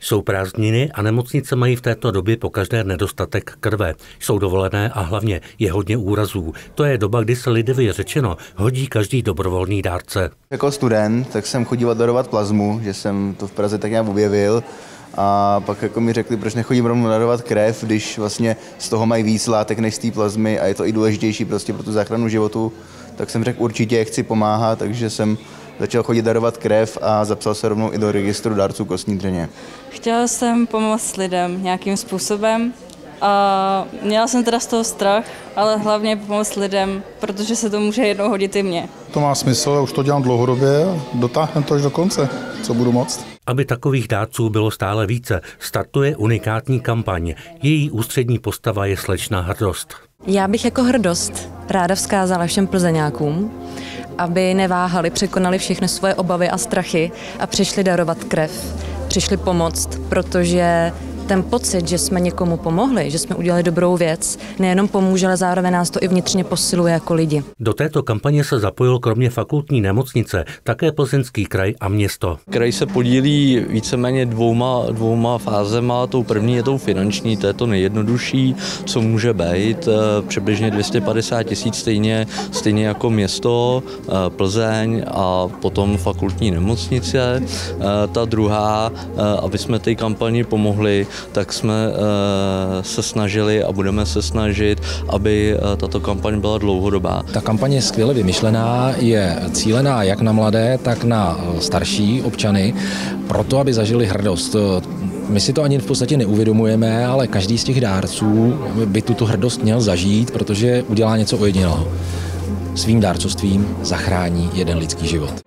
Jsou prázdniny a nemocnice mají v této době pokaždé nedostatek krve. Jsou dovolené a hlavně je hodně úrazů. To je doba, kdy se lidově řečeno hodí každý dobrovolný dárce. Jako student tak jsem chodil darovat plazmu, že jsem to v Praze tak nějak objevil. A pak jako mi řekli, proč nechodím rovnou darovat krev, když vlastně z toho mají víc látek než z té plazmy a je to i důležitější prostě pro tu záchranu životu. Tak jsem řekl, určitě chci pomáhat, takže jsem začal chodit darovat krev a zapsal se rovnou i do registru dárců kostní dřeně. Chtěla jsem pomoct lidem nějakým způsobem a měla jsem teda z toho strach, ale hlavně pomoct lidem, protože se to může jednou hodit i mně. To má smysl, už to dělám dlouhodobě a dotáhneme to až do konce, co budu moct. Aby takových dárců bylo stále více, startuje unikátní kampaň. Její ústřední postava je slečna Hrdost. Já bych jako Hrdost ráda vzkázala všem Plzeňákům, aby neváhali, překonali všechny svoje obavy a strachy a přišli darovat krev, přišli pomoct, protože ten pocit, že jsme někomu pomohli, že jsme udělali dobrou věc, nejenom pomůže, ale zároveň nás to i vnitřně posiluje jako lidi. Do této kampaně se zapojil kromě fakultní nemocnice také Plzeňský kraj a město. Kraj se podílí víceméně dvouma fázema. Tou první je tou finanční, to je to nejjednodušší, co může být, přibližně 250 000 stejně jako město, Plzeň a potom fakultní nemocnice. Ta druhá, aby jsme té kampani pomohli, tak jsme se snažili a budeme se snažit, aby tato kampaň byla dlouhodobá. Ta kampaň je skvěle vymyšlená, je cílená jak na mladé, tak na starší občany, proto, aby zažili hrdost. My si to ani v podstatě neuvědomujeme, ale každý z těch dárců by tuto hrdost měl zažít, protože udělá něco ojedinělého. Svým dárcovstvím zachrání jeden lidský život.